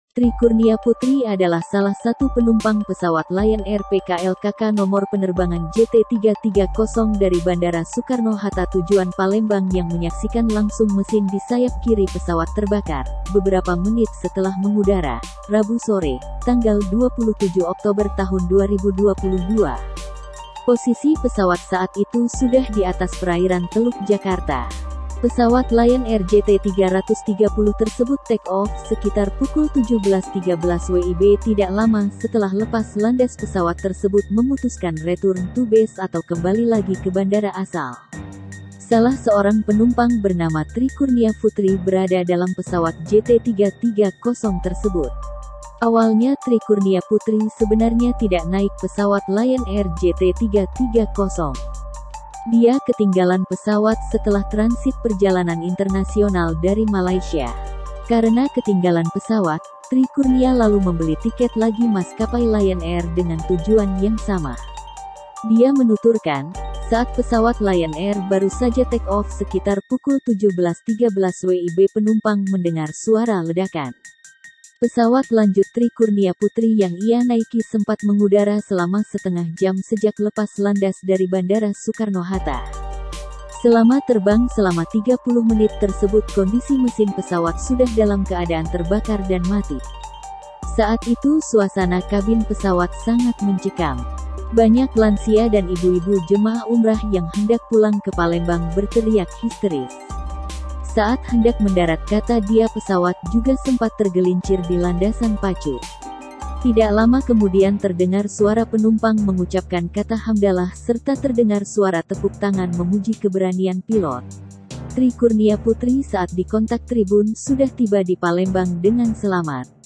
Tri Kurnia Putri adalah salah satu penumpang pesawat Lion Air PKLKK nomor penerbangan JT330 dari Bandara Soekarno-Hatta tujuan Palembang yang menyaksikan langsung mesin di sayap kiri pesawat terbakar, beberapa menit setelah mengudara, Rabu sore, tanggal 27 Oktober tahun 2022. Posisi pesawat saat itu sudah di atas perairan Teluk Jakarta. Pesawat Lion Air JT330 tersebut take off sekitar pukul 17.13 WIB tidak lama setelah lepas landas pesawat tersebut memutuskan return to base atau kembali lagi ke bandara asal. Salah seorang penumpang bernama Tri Kurnia Putri berada dalam pesawat JT330 tersebut. Awalnya Tri Kurnia Putri sebenarnya tidak naik pesawat Lion Air JT330. Dia ketinggalan pesawat setelah transit perjalanan internasional dari Malaysia. Karena ketinggalan pesawat, Tri Kurnia lalu membeli tiket lagi maskapai Lion Air dengan tujuan yang sama. Dia menuturkan, saat pesawat Lion Air baru saja take off sekitar pukul 17.13 WIB penumpang mendengar suara ledakan. Pesawat lanjut Tri Kurnia Putri yang ia naiki sempat mengudara selama setengah jam sejak lepas landas dari Bandara Soekarno-Hatta. Selama terbang selama 30 menit tersebut kondisi mesin pesawat sudah dalam keadaan terbakar dan mati. Saat itu suasana kabin pesawat sangat mencekam. Banyak lansia dan ibu-ibu jemaah umrah yang hendak pulang ke Palembang berteriak histeris. Saat hendak mendarat kata dia pesawat juga sempat tergelincir di landasan pacu. Tidak lama kemudian terdengar suara penumpang mengucapkan kata hamdalah serta terdengar suara tepuk tangan memuji keberanian pilot. Tri Kurnia Putri saat dikontak Tribun sudah tiba di Palembang dengan selamat.